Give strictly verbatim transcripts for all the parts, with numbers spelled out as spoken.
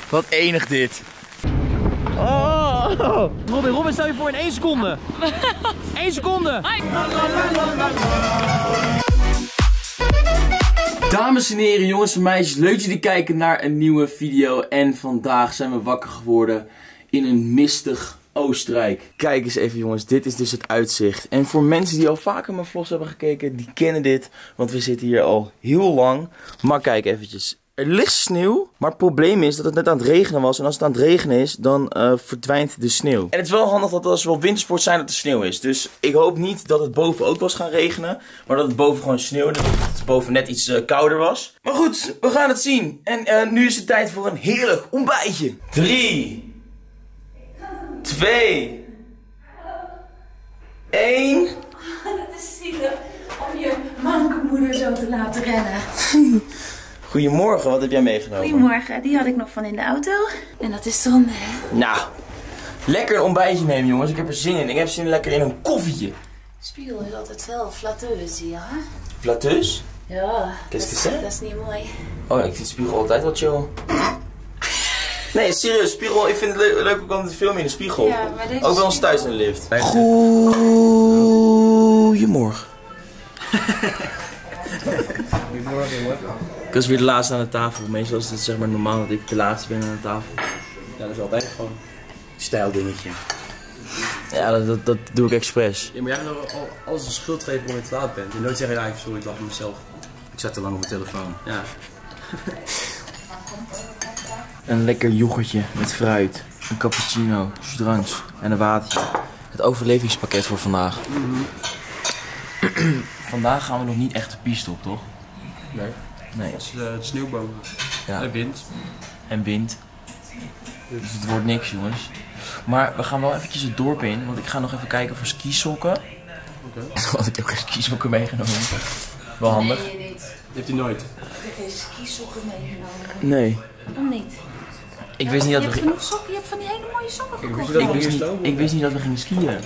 Wat enig dit. Oh, Robin, Robin, stel je voor in één seconde. één seconde. Dames en heren, jongens en meisjes, leuk dat jullie kijken naar een nieuwe video. En vandaag zijn we wakker geworden in een mistig Oostenrijk. Kijk eens even jongens, dit is dus het uitzicht. En voor mensen die al vaker mijn vlogs hebben gekeken, die kennen dit. Want we zitten hier al heel lang. Maar kijk eventjes. Er ligt sneeuw, maar het probleem is dat het net aan het regenen was. En als het aan het regenen is, dan uh, verdwijnt de sneeuw. En het is wel handig dat als we op wintersport zijn dat er sneeuw is. Dus ik hoop niet dat het boven ook was gaan regenen. Maar dat het boven gewoon sneeuwde. Dat het boven net iets uh, kouder was. Maar goed, we gaan het zien. En uh, nu is het tijd voor een heerlijk ontbijtje. drie, twee, één. Dat is zielig om je manke moeder zo te laten rennen. Goedemorgen, wat heb jij meegenomen? Goedemorgen, die had ik nog van in de auto. En dat is zonde, hè? Nou, lekker een ontbijtje nemen jongens. Ik heb er zin in. Ik heb zin in lekker in een koffietje. Spiegel is altijd wel flatteus hier, hè? Flatteus? Ja, dat is, is, dat is niet mooi. Oh, ik vind spiegel altijd wel chill. Nee, serieus, spiegel. Ik vind het le leuk om te filmen in de spiegel. Ja, maar deze ook bij ons spiegel... thuis in de lift. Goedemorgen. Goedemorgen, jongen. Ik was weer de laatste aan de tafel. Meestal is het zeg maar normaal dat ik de laatste ben aan de tafel. Ja, dat is altijd gewoon een stijldingetje. Ja, dat, dat, dat doe ik expres. Ja, maar jij gaat al alles een schuld geven waarom je te laat bent. En nooit zeggen, ja, sorry, ik lach met mezelf. Ik zat te lang op mijn telefoon. Ja. Een lekker yoghurtje met fruit, een cappuccino, strans en een watertje. Het overlevingspakket voor vandaag. Mm-hmm. Vandaag gaan we nog niet echt de piste op, toch? Nee. Nee. Het is uh, het sneeuwbomen. Ja. En wind. En wind. Dus het wordt niks, jongens. Maar we gaan wel eventjes het dorp in, want ik ga nog even kijken voor skisokken. Oké. Okay. Want ik heb geen skisokken meegenomen. Wel handig. Nee, je niet. Heeft hij nooit. Ik heb geen skisokken meegenomen. Nee. Waarom niet? Ik wist niet dat je we hebt genoeg sokken, je hebt van die hele mooie sokken gekocht. Ik wist niet, ik wist niet dat we gingen skiën.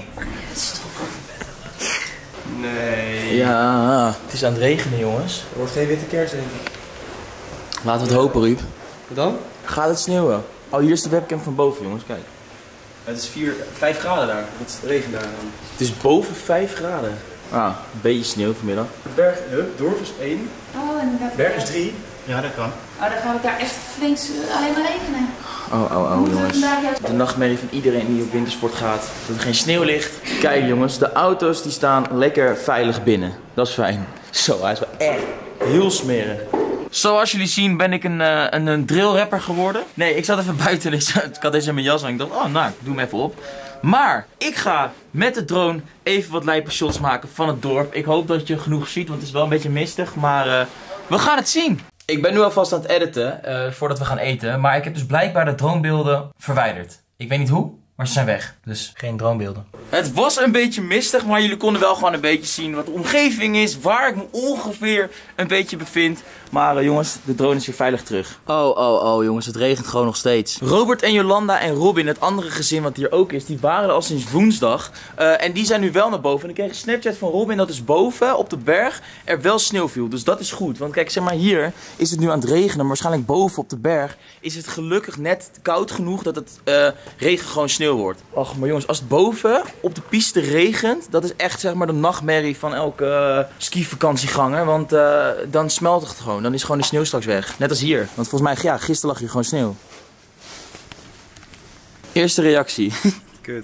Nee. Ja, het is aan het regenen, jongens. Er wordt geen witte kerst in. Laten we het hopen, Ruud. Wat dan? Gaat het sneeuwen? Oh, hier is de webcam van boven, jongens. Kijk. Het is vier, vijf graden daar. Het regent daar dan. Het is boven vijf graden. Ah, een beetje sneeuw vanmiddag. Berg, huh? Dorp is één. Oh, en dat... Berg is drie. Ja, dat kan. Oh, dan gaat het daar echt flink alleen maar regenen. Oh, oh, oh, jongens. De nachtmerrie van iedereen die op wintersport gaat. Dat er geen sneeuw ligt. Kijk, jongens. De auto's die staan lekker veilig binnen. Dat is fijn. Zo, hij is wel echt heel smerig. Zoals jullie zien ben ik een, uh, een, een drillrapper geworden. Nee, ik zat even buiten. Ik, zat, ik had deze in mijn jas en ik dacht, oh nou, ik doe hem even op. Maar ik ga met de drone even wat lijpe shots maken van het dorp. Ik hoop dat je genoeg ziet, want het is wel een beetje mistig. Maar uh, we gaan het zien. Ik ben nu alvast aan het editen, uh, voordat we gaan eten. Maar ik heb dus blijkbaar de dronebeelden verwijderd. Ik weet niet hoe, maar ze zijn weg. Dus geen dronebeelden. Het was een beetje mistig, maar jullie konden wel gewoon een beetje zien wat de omgeving is. Waar ik me ongeveer een beetje bevind. Maar uh, jongens, de drone is weer veilig terug. Oh, oh, oh jongens, het regent gewoon nog steeds. Robert en Jolanda en Robin, het andere gezin wat hier ook is, die waren er al sinds woensdag. Uh, en die zijn nu wel naar boven. En ik kreeg een Snapchat van Robin dat dus boven op de berg er wel sneeuw viel. Dus dat is goed. Want kijk, zeg maar hier is het nu aan het regenen. Maar waarschijnlijk boven op de berg is het gelukkig net koud genoeg dat het uh, regen gewoon sneeuw wordt. Och, maar jongens, als het boven op de piste regent, dat is echt zeg maar de nachtmerrie van elke uh, skivakantieganger. Want uh, dan smelt het gewoon. Dan is gewoon de sneeuw straks weg. Net als hier. Want volgens mij, ja, gisteren lag hier gewoon sneeuw. Eerste reactie. Kut.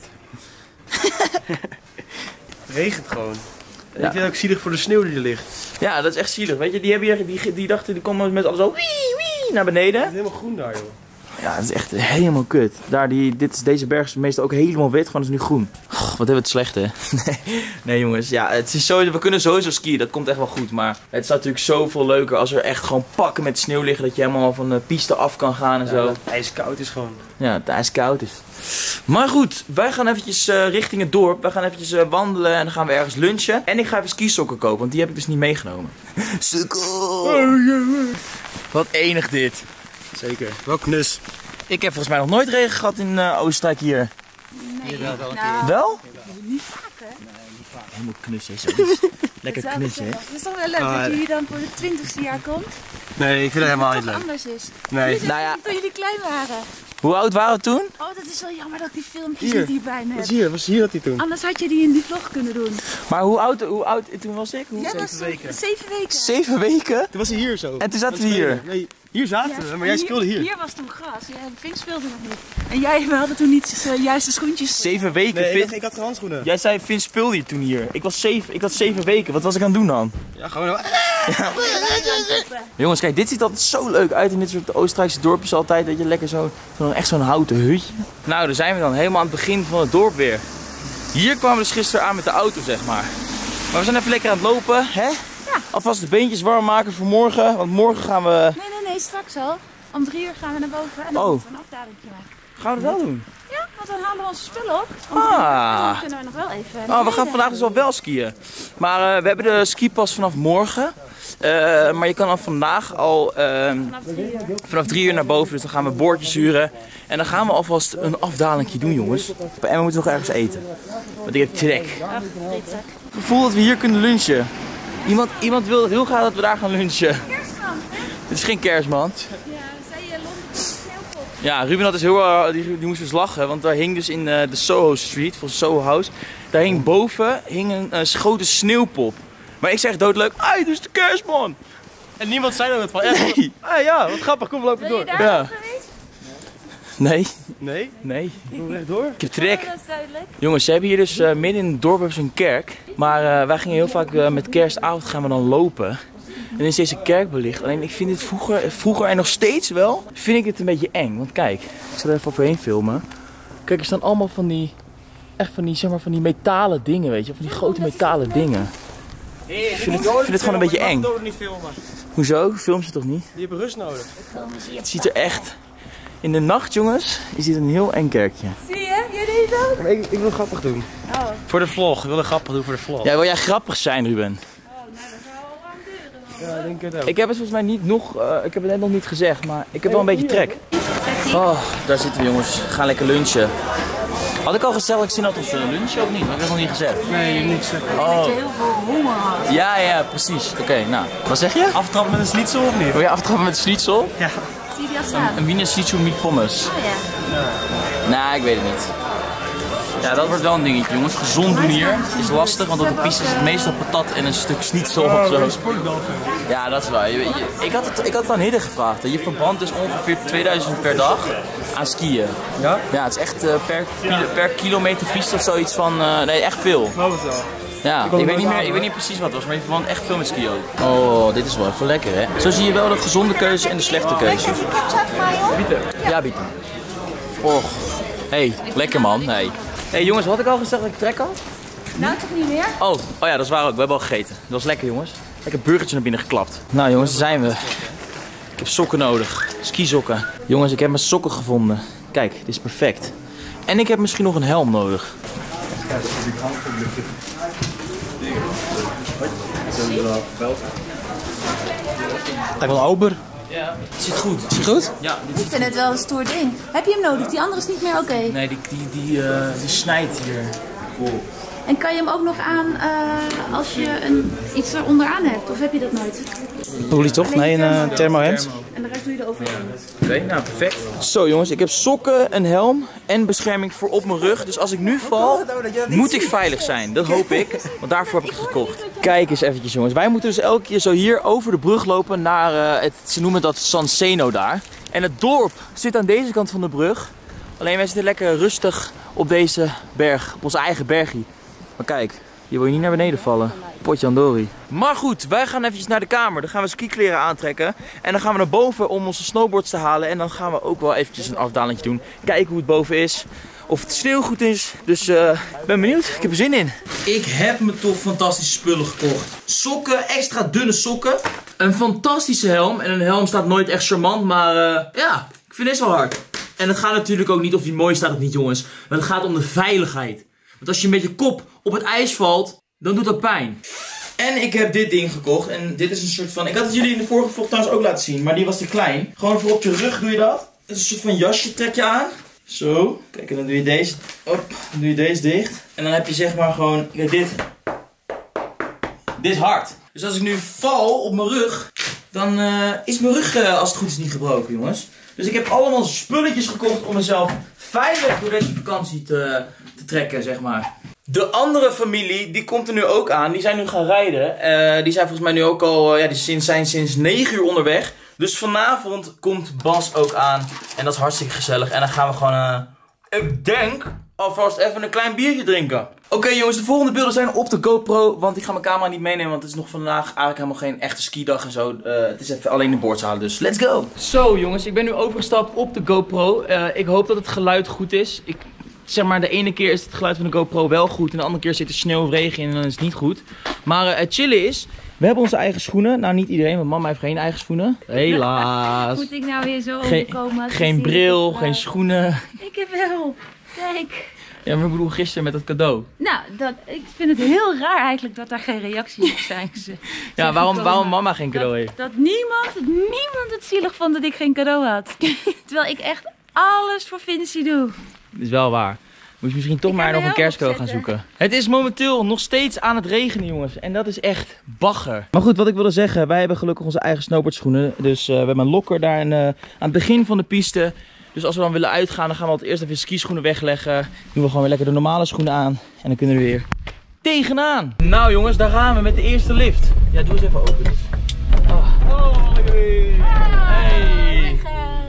Het regent gewoon. En Ja. ik vind het ook zielig voor de sneeuw die er ligt. Ja, dat is echt zielig. Weet je, die, hebben hier, die, die dachten, die komen met alles zo wii, wii, naar beneden. Het is helemaal groen daar, joh. Ja, het is echt helemaal kut. Daar, die, dit is, deze berg is meestal ook helemaal wit, gewoon is nu groen. Goh, wat hebben we het slecht, hè? Nee, nee jongens, ja, het is sowieso, we kunnen sowieso skiën, dat komt echt wel goed. Maar het is natuurlijk zoveel leuker als er echt gewoon pakken met sneeuw liggen, dat je helemaal van de piste af kan gaan en Ja, zo. dat het ijskoud is gewoon. Ja, het ijskoud is. Maar goed, wij gaan eventjes uh, richting het dorp. Wij gaan eventjes uh, wandelen en dan gaan we ergens lunchen. En ik ga even skisokken kopen, want die heb ik dus niet meegenomen. Sukkel! Wat enig dit. Zeker. Wel knus. Ik heb volgens mij nog nooit regen gehad in uh, Oostenrijk hier. Nee, wel wel een nou, Wel? niet vaak, hè? Helemaal knussen, zo. Lekker Dat zou ik knussen, hè? zeggen. Het is toch wel leuk Ah, dat je hier dan voor het twintigste jaar komt. Nee, ik vind het helemaal niet Wat leuk. anders is. Nee. Jullie Nou ja. zijn toen jullie klein waren. Hoe oud waren we toen? Oh, dat is wel jammer dat ik die filmpjes Hier. niet hierbij Wat heb. is hier? Wat is hier dat hij toen? Anders had je die in die vlog kunnen doen. Maar hoe oud, hoe oud toen was ik? Hoe? Jij was Zeven weken. Zeven weken. Zeven weken? Toen was hij hier zo. En toen zaten Dat we hier. spelen. Nee, hier zaten Ja, we, maar jij speelde hier. Hier was toen gras. Ja, Vink speelde nog niet. En jij, we hadden toen niet de juiste schoentjes. Zeven weken? Nee, ik Vin- had, ik had geen handschoenen. Jij zei, Vin speelde hier toen hier. Ik was zeven, ik had zeven weken. Wat was ik aan het doen dan? Ja, gewoon... Jongens, kijk, dit ziet altijd zo leuk uit in dit soort Oostenrijkse dorpjes altijd. Dat je lekker zo, zo echt zo'n houten hutje. Nou, daar zijn we dan helemaal aan het begin van het dorp weer. Hier kwamen we dus gisteren aan met de auto, zeg maar. Maar we zijn even lekker aan het lopen, hè? Ja. Alvast de beentjes warm maken voor morgen. Want morgen gaan we... Nee, nee, nee, straks al. Om drie uur gaan we naar boven en dan Oh. moeten we een afdalingje maken. Gaan we dat wel doen? Ja, want dan halen we onze spullen op. Om drie uur. Ah. En dan kunnen we nog wel even... Oh, we gaan vandaag dus wel wel skiën. Maar uh, we hebben de skipas vanaf morgen. Uh, maar je kan al vandaag al uh, Vanaf drie uur. vanaf drie uur naar boven. Dus dan gaan we boordjes huren. En dan gaan we alvast een afdalingje doen, jongens. En we moeten nog ergens eten. Want ik heb trek. Ach, fritzak. Ik voel dat we hier kunnen lunchen. Iemand, iemand wil heel graag dat we daar gaan lunchen. Kerstman, hè? Het is geen kerstman. Ja, zei je Londen sneeuwpop. Ja, Ruben had dus heel, uh, die, die moest dus lachen. Want daar hing dus in uh, de Soho Street, van Soho House. Daar hing boven hing een uh, grote sneeuwpop. Maar ik zeg doodleuk, ai, dat is de kerstman. En niemand zei er wat van. Echt? Nee. Ah ja, wat grappig. Kom, we lopen Ben je door. daar Ja. al geweest? Nee, Nee? nee. Kom recht door. Ik heb trek. Oh, dat is duidelijk. Jongens, ze hebben hier dus uh, midden in het dorp hebben ze een kerk. Maar uh, wij gingen heel vaak uh, met kerstavond gaan we dan lopen. En dan is deze kerk belicht. Alleen ik vind dit vroeger, vroeger en nog steeds wel, vind ik het een beetje eng. Want kijk, ik zal er even overheen filmen. Kijk, er staan allemaal van die, echt van die, zeg maar, van die metalen dingen, weet je. Van die grote metalen dingen. Ik vind het- ik vind het gewoon een beetje eng. niet filmen. Hoezo? Film ze toch niet? Die hebben rust nodig. Het ziet er echt... In de nacht, jongens, is dit een heel eng kerkje. Zie je? Jullie ook? Maar ik, ik wil grappig doen. Oh. Voor de vlog. Ik wil een grappig doen voor de vlog. Ja, wil jij grappig zijn, Ruben? Oh, nou dat zou al lang duren. Ja, denk ik het ook. Ik heb het volgens mij niet nog, uh, ik heb het net nog niet gezegd, maar ik heb wel een beetje trek. Oh, daar zitten we, jongens. We gaan lekker lunchen. Had ik al gezegd dat ik zin had om te lunchen of niet? Dat heb ik nog niet gezegd. Nee, niks zeggen. Oh, Dat je heel veel honger had. ja, ja, precies. Oké, nou, wat zeg je? Aftrappen met een schnitzel of niet? Wil je aftrappen met schnitzel? Ja. Zie je die al staan? Een Wiener Schnitzel met pommes. Oh ja. Nou, ik weet het niet. Ja, dat wordt wel een dingetje, jongens. Gezond doen hier is lastig, want op de piste is het meestal patat en een stuk schnitzel of zo. Ja, dat is waar. Je- je- Ik had het, ik had het aan Hidde gevraagd. hè. Je verbrandt dus ongeveer tweeduizend per dag aan skiën. Ja? Ja, het is echt eh, per, kilo- per kilometer piste of zoiets van... eh, nee, echt veel. Geloof het wel. Ja, ik, kon het weet niet nooit meer, aan, ik weet niet precies wat het was, maar je verbrandt echt veel met skiën ook. Oh, dit is wel even lekker, hè? Zo zie je wel de gezonde keuze en de slechte keuze. Ja, bieten. Och. Hey, lekker man. Hey. Hey jongens, had ik al gezegd dat ik trek had? Nou toch niet meer? Oh, oh ja, dat is waar ook. We hebben al gegeten. Dat was lekker, jongens. Lekker burgertje naar binnen geklapt. Nou jongens, daar zijn we. Ik heb sokken nodig. Skisokken. Jongens, ik heb mijn sokken gevonden. Kijk, dit is perfect. En ik heb misschien nog een helm nodig. Lijkt wel Ober. Ja. Het zit goed. Is het goed? Ja, dit Ik vind het wel een stoer ding. Heb je hem nodig? Die andere is niet meer oké. Nee, die, die, die, uh, die snijdt hier. En kan je hem ook nog aan uh, als je een, iets eronder aan hebt? Of heb je dat nooit? Poelie toch? Nee, een uh, thermohemd. En de rest doe je eroverheen. Oké, okay, nou perfect. Zo jongens, ik heb sokken, een helm en bescherming voor op mijn rug. Dus als ik nu val, moet ik veilig zijn. Dat hoop ik, want daarvoor heb ik het gekocht. Kijk eens eventjes jongens. Wij moeten dus elke keer zo hier over de brug lopen naar, uh, het, ze noemen dat San Zeno daar. En het dorp zit aan deze kant van de brug. Alleen wij zitten lekker rustig op deze berg, op onze eigen bergie. Maar kijk, hier wil je niet naar beneden vallen. Potjandori. Maar goed, wij gaan eventjes naar de kamer. Dan gaan we skikleren aantrekken. En dan gaan we naar boven om onze snowboards te halen. En dan gaan we ook wel eventjes een afdalingje doen. Kijken hoe het boven is. Of het sneeuw goed is. Dus uh, ik ben benieuwd. Ik heb er zin in. Ik heb me toch fantastische spullen gekocht. Sokken, extra dunne sokken. Een fantastische helm. En een helm staat nooit echt charmant. Maar uh, ja, ik vind deze wel hard. En het gaat natuurlijk ook niet of die mooi staat of niet, jongens. Maar het gaat om de veiligheid. Want als je met je kop op het ijs valt, dan doet dat pijn. En ik heb dit ding gekocht. En dit is een soort van... Ik had het jullie in de vorige vlog trouwens ook laten zien. Maar die was te klein. Gewoon voor op je rug doe je dat. Het is een soort van jasje, trek je aan. Zo. Kijk, en dan doe je deze... Op, dan doe je deze dicht. En dan heb je zeg maar gewoon... Kijk, dit... Dit is hard. Dus als ik nu val op mijn rug... dan uh, is mijn rug uh, als het goed is niet gebroken, jongens. Dus ik heb allemaal spulletjes gekocht om mezelf veilig door deze vakantie te, te trekken, zeg maar. De andere familie, die komt er nu ook aan. Die zijn nu gaan rijden. Uh, die zijn volgens mij nu ook al, uh, ja, die zijn sinds negen uur onderweg. Dus vanavond komt Bas ook aan. En dat is hartstikke gezellig. En dan gaan we gewoon, uh, ik denk, alvast even een klein biertje drinken. Oké okay, jongens, de volgende beelden zijn op de GoPro. Want ik ga mijn camera niet meenemen, want het is nog vandaag eigenlijk helemaal geen echte skidag en zo. Uh, het is even alleen de boards halen, dus let's go! Zo jongens, ik ben nu overgestapt op de GoPro. Uh, ik hoop dat het geluid goed is. Ik, zeg maar, de ene keer is het geluid van de GoPro wel goed. En de andere keer zit er sneeuw of regen in en dan is het niet goed. Maar uh, het chillen is, we hebben onze eigen schoenen. Nou, niet iedereen, want mama heeft geen eigen schoenen. Helaas. Moet ik nou weer zo Ge overkomen? Geen bril, geen schoenen. Ik heb wel. Kijk. Ja, maar ik bedoel gisteren met het cadeau. Nou, dat, ik vind het heel raar eigenlijk dat daar geen reacties op zijn. Ja, waarom, waarom mama geen cadeau dat, heeft? Dat niemand, dat niemand het zielig vond dat ik geen cadeau had. Terwijl ik echt alles voor Vinci doe. Dat is wel waar. Moet je misschien toch maar nog een kerstcadeau gaan zoeken. Het is momenteel nog steeds aan het regenen, jongens. En dat is echt bagger. Maar goed, wat ik wilde zeggen. Wij hebben gelukkig onze eigen snowboardschoenen. Dus uh, we hebben een lokker daar in, uh, aan het begin van de piste. Dus als we dan willen uitgaan, dan gaan we altijd eerst even skischoenen wegleggen. Doen we gewoon weer lekker de normale schoenen aan. En dan kunnen we weer tegenaan. Nou jongens, daar gaan we met de eerste lift. Ja, doe eens even open. Oh, oh hey. Hey.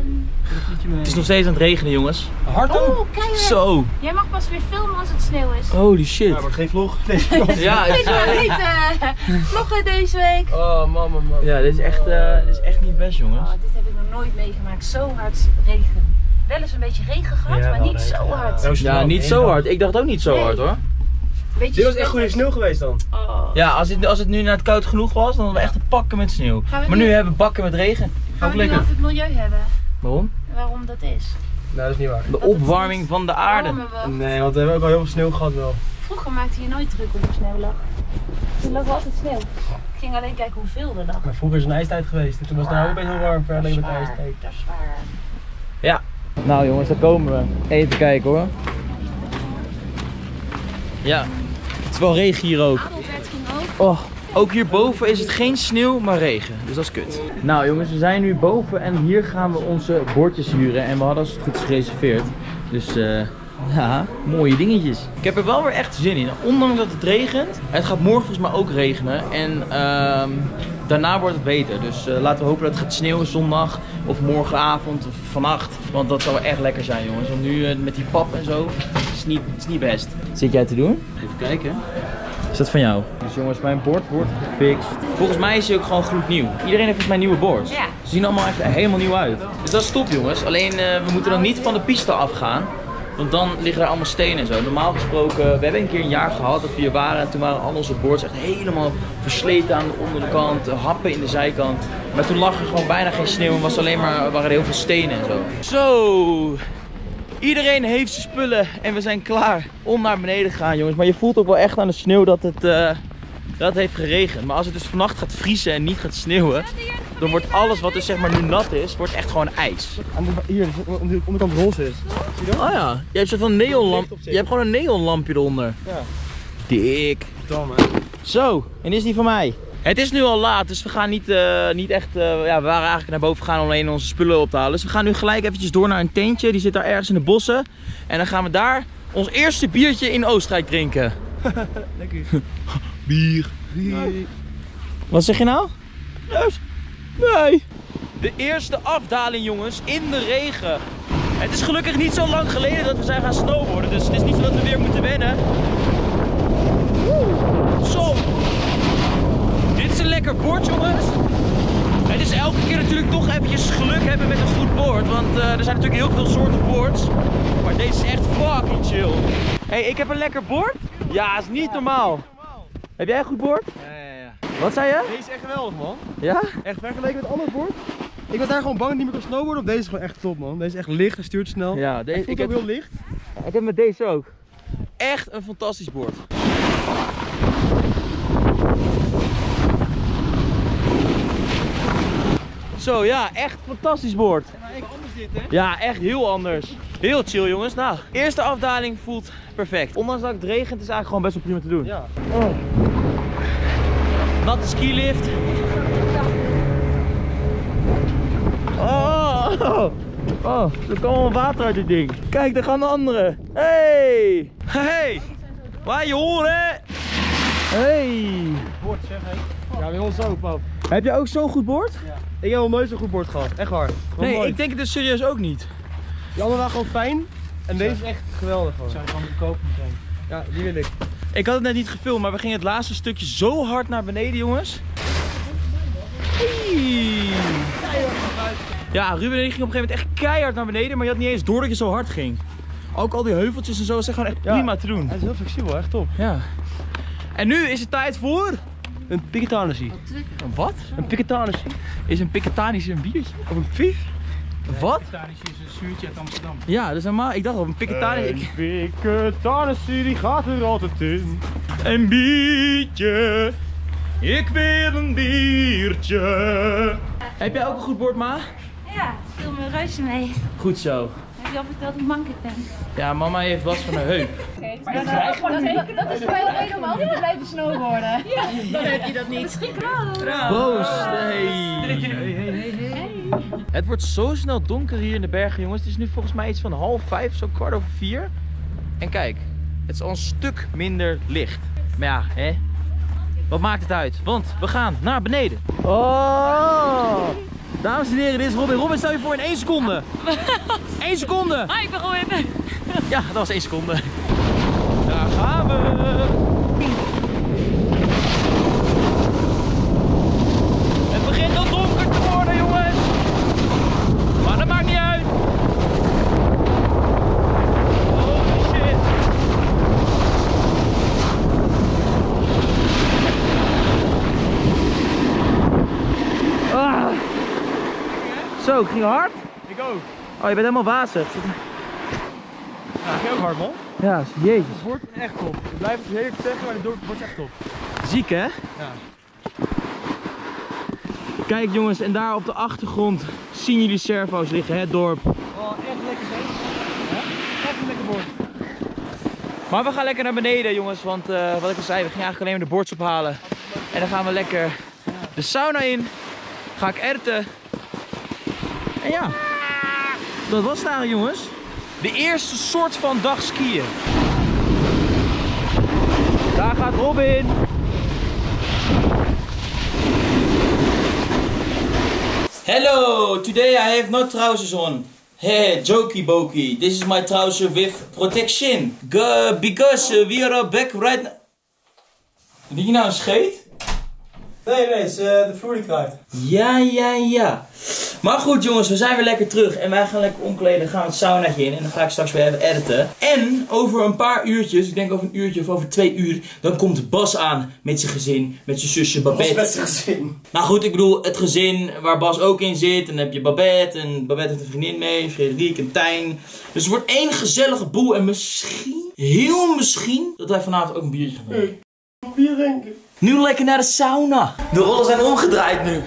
Het is nog steeds aan het regenen, jongens. Hard ook. Oh, kijk. Zo. Jij mag pas weer filmen als het sneeuw is. Holy shit. Ja, wordt geen vlog. Nee, ja, ik wil niet uh, vloggen deze week. Oh, mama, man. Ja, dit is echt, uh, dit is echt niet best, jongens. Oh, dit heb ik nog nooit meegemaakt. Zo hard regen. Wel eens een beetje regen gehad, ja, maar niet regen, zo hard. Ja, ja niet zo hard. Ik dacht ook niet zo nee. hard, hoor. Beetje dit was echt goede sneeuw geweest dan. Oh. Ja, als het, als het nu net koud genoeg was, dan hadden we echt een bakken met sneeuw. Maar nu, nu hebben we bakken met regen. Gaan we nu over het milieu hebben? Waarom? Waarom dat is? Nou, dat is niet waar. De opwarming van de aarde. Nee, want we hebben ook al heel veel sneeuw gehad wel. Vroeger maakte je nooit druk op de sneeuw lag. Toen lag altijd sneeuw. Ik ging alleen kijken hoeveel er lag. Maar vroeger is een ijstijd geweest. En toen was het daar ook best heel warm vergeleken met de ijstijd. Dat is waar. Ja. Nou jongens, daar komen we. Even kijken hoor. Ja. Het is wel regen hier ook. Adelbert ging ook. Oh. Ook hierboven is het geen sneeuw, maar regen. Dus dat is kut. Nou jongens, we zijn nu boven en hier gaan we onze bordjes huren. En we hadden als het goed is gereserveerd. Dus uh, ja, mooie dingetjes. Ik heb er wel weer echt zin in. Ondanks dat het regent. Het gaat morgen volgens mij ook regenen. En uh, daarna wordt het beter. Dus uh, laten we hopen dat het gaat sneeuwen zondag. Of morgenavond of vannacht. Want dat zou wel echt lekker zijn jongens. Want nu uh, met die pap en zo. Is niet, is niet best. Wat zit jij te doen? Even kijken. Is dat van jou? Dus jongens, mijn bord wordt gefixt. Volgens mij is hij ook gewoon gloednieuw. Iedereen heeft volgens mij nieuwe boards. Ja. Ze zien allemaal echt helemaal nieuw uit. Dus dat is top jongens. Alleen uh, we moeten dan niet van de piste afgaan. Want dan liggen er allemaal stenen en zo. Normaal gesproken, we hebben een keer een jaar gehad dat we hier waren. En toen waren al onze boards echt helemaal versleten aan de onderkant. Happen in de zijkant. Maar toen lag er gewoon bijna geen sneeuw. En was alleen maar, waren er heel veel stenen en zo. Zo. Iedereen heeft zijn spullen en we zijn klaar om naar beneden te gaan jongens. Maar je voelt ook wel echt aan de sneeuw dat het, uh, dat het heeft geregend. Maar als het dus vannacht gaat vriezen en niet gaat sneeuwen, dan wordt alles wat dus zeg maar nu nat is, wordt echt gewoon ijs. En hier, om de onderkant roze is. Zie je dat? Oh ja, je hebt, zo'n neonlamp, je hebt gewoon een neonlampje eronder. Ja. Dik. Dan, Zo, en is die van mij. Het is nu al laat, dus we gaan niet, uh, niet echt, uh, ja, we waren eigenlijk naar boven gegaan om alleen onze spullen op te halen. Dus we gaan nu gelijk eventjes door naar een tentje, die zit daar ergens in de bossen. En dan gaan we daar ons eerste biertje in Oostenrijk drinken. Lekker. Bier. Bier. Wat zeg je nou? Yes. Nee. De eerste afdaling jongens, in de regen. Het is gelukkig niet zo lang geleden dat we zijn gaan snowboarden, dus het is niet zo dat we weer moeten wennen. Zo. Dit is een lekker board jongens. Het is elke keer natuurlijk toch eventjes geluk hebben met een goed board. Want uh, er zijn natuurlijk heel veel soorten boards. Maar deze is echt fucking chill. Hé, hey, ik heb een lekker board. Ja, is niet normaal. Heb jij een goed board? Ja, ja, ja. Wat zei je? Deze is echt geweldig man. Ja? Echt vergeleken met andere board. Ik was daar gewoon bang dat ik niet meer kon snowboarden. Op deze is gewoon echt top man. Deze is echt licht, hij stuurt snel. Ja, deze ik heb heel licht. Ik heb met deze ook. Echt een fantastisch board. Zo ja, echt fantastisch board. Maar echt anders dit hè? Ja, echt heel anders. Heel chill jongens. Nou, eerste afdaling voelt perfect. Ondanks dat het regent is eigenlijk gewoon best wel prima te doen. Ja. Oh. Natte skilift. Oh, oh, oh, er komt al water uit dit ding. Kijk, daar gaan de anderen. Hey, hey, waar je horen? Hey. Bord zeg hé. Ja, bij ons zo, pap. Heb je ook zo'n goed bord? Ja. Ik heb nog nooit zo'n goed bord gehad, echt waar. Nee, nooit. ik denk het dus serieus ook niet. Die andere waren gewoon fijn en deze is echt geweldig gewoon. Zou je gewoon moeten kopen meteen. Ja, die wil ik. Ik had het net niet gefilmd, maar we gingen het laatste stukje zo hard naar beneden, jongens. Hey. Ja, Ruben en ik gingen op een gegeven moment echt keihard naar beneden, maar je had niet eens door dat je zo hard ging. Ook al die heuveltjes en zo, is echt gewoon echt Ja. prima te doen. Hij is heel flexibel, echt top. Ja. En nu is het tijd voor... Een Piketanissie. Een wat? Een Piketanissie. Is een Piketanische een biertje? Of een pief? Wat? Piketanissie is een zuurtje uit Amsterdam. Ja, dat is helemaal... Ik dacht al, een Piketanische... Ik... Piketanissie, die gaat er altijd in. Een biertje. Ik wil een biertje. Heb jij ook een goed bord, ma? Ja, speel mijn reusje mee. Goed zo. Heb je al verteld hoe mank ik ben? Ja, mama heeft last van haar heup. Maar dat, dat, dat, dat is voor mij de reden om altijd te blijven snowboarden. Ja, dan heb je dat niet. Proost. Hey. Hey, hey, hey. Het wordt zo snel donker hier in de bergen, jongens. Het is nu volgens mij iets van half vijf, zo kwart over vier. En kijk, het is al een stuk minder licht. Maar ja, hè. Wat maakt het uit? Want we gaan naar beneden. Oh! Dames en heren, dit is Robin. Robin, stel je voor in één seconde. één seconde. Hi, ik ben Robin. Ja, dat was één seconde. Daar gaan we. Het begint al donker te worden, jongens. Maar dat maakt niet uit. Holy shit. Ah. Zo, ik ging hard. Ik ook. Oh, je bent helemaal wazig. Ja, ik ging ook hard man. Ja, jezus. Het wordt echt top. Ik blijf het heel even zeggen, maar het wordt echt top. Ziek, hè? Ja. Kijk jongens, en daar op de achtergrond zien jullie servo's liggen, het dorp. Oh, echt lekker zo. Ja? Echt een lekker bord. Maar we gaan lekker naar beneden jongens, want uh, wat ik al zei, we gingen eigenlijk alleen maar de bords ophalen. En dan gaan we lekker de sauna in. Ga ik erten. En ja, dat was het eigenlijk jongens. De eerste soort van dag skiën. Daar gaat Robin. Hello, today I have no trousers on. Hey, jokey bokey. This is my trouser with protection. Go, because uh, we are back right now. Wie je nou een scheet? Nee, nee, het is uh, de vloer die kraait. Ja, ja, ja. Maar goed jongens, we zijn weer lekker terug en wij gaan lekker omkleden. Dan gaan we het saunaatje in en dan ga ik straks weer even editen. En over een paar uurtjes, ik denk over een uurtje of over twee uur, dan komt Bas aan met zijn gezin, met zijn zusje Babette. Bas met zijn gezin. Nou goed, ik bedoel het gezin waar Bas ook in zit. En dan heb je Babette en Babette heeft een vriendin mee, Frederik en Tijn. Dus het wordt één gezellige boel en misschien, heel misschien, dat wij vanavond ook een biertje gaan doen. Hey, bier drinken. Nu lekker naar de sauna. De rollen zijn omgedraaid nu.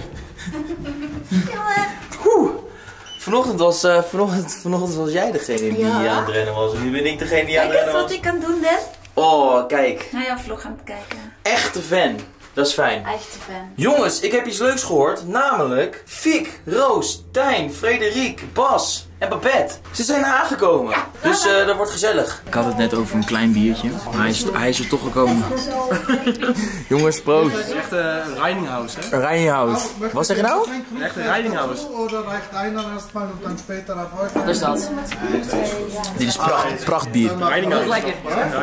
Oeh. Vanochtend was, uh, vanochtend, vanochtend was jij degene die Ja. aan het rennen was. En nu ben ik degene die aan het Kijk rennen eens was. wat ik kan doen, Dan. Oh, kijk. Naar jouw vlog aan het kijken. Echte fan. Dat is fijn. Echte fan. Jongens, ik heb iets leuks gehoord. Namelijk Fik, Roos, Tijn, Frederik, Bas en Babette. Ze zijn aangekomen. Dus uh, dat wordt gezellig. Ik had het net over een klein biertje. Maar hij is, hij is er toch gekomen. Jongens, proost. Het is echt een uh, riding house, hè? Rijnhout. Wat zeg je nou? Echt een riding house. Oder reicht einer erstmal und dann später erfolgt? Wat is dat? Dit is pracht, prachtbier. Riding house. Lekker.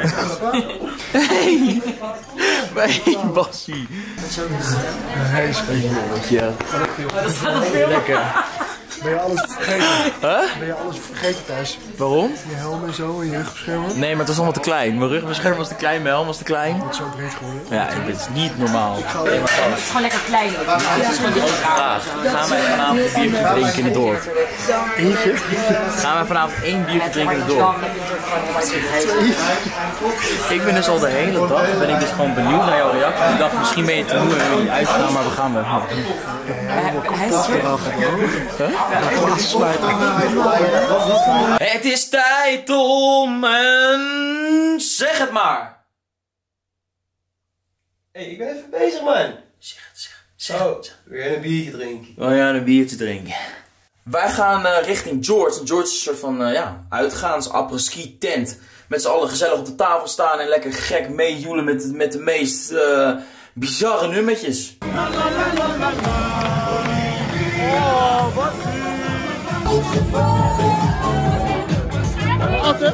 Hey! Hey, Bassie. Hij is ja. Lekker. Ben je alles vergeten? Huh? Ben je alles vergeten thuis? Waarom? Je helm en zo en je rugbeschermer? Nee, maar het was allemaal te klein. Mijn rugbeschermer was te klein, mijn helm was te klein. Het is zo breed geworden. Ja, het is niet normaal. Het is gewoon lekker klein. Het is gewoon dit Vraag. Gaan wij vanavond een biertje drinken in het dorp? Eentje? Gaan wij vanavond één biertje drinken in het dorp? Ik ben dus al de hele dag, ben ik dus gewoon benieuwd naar jouw reactie. Ik dacht, misschien ben je te moe en wil je niet uitgaan, maar we gaan wel. Het is tijd om een... Zeg het maar! Hé, hey, ik ben even bezig, man. Zeg het, zeg het. Zeg Oh, het. weer een biertje drinken. Oh ja, een biertje drinken. Wij gaan uh, richting George. En George is een soort van uh, ja, uitgaans après-ski tent. Met z'n allen gezellig op de tafel staan en lekker gek meejoelen met, met de meest uh, bizarre nummertjes. Oh, wat? Atte?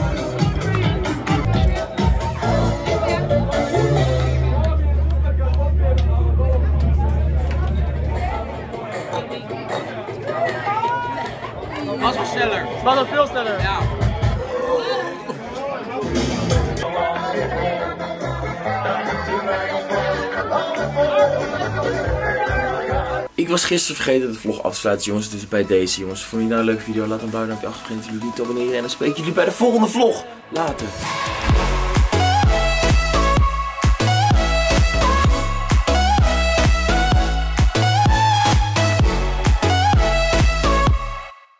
Was wel sneller. Was wel veel sneller. Ja. Ik was gisteren vergeten de vlog af te sluiten, jongens. Dus bij deze, jongens. Vond je nou een leuke video? Laat een blauw duimpje achter. Vergeet jullie niet te abonneren. En dan spreek ik jullie bij de volgende vlog. Later.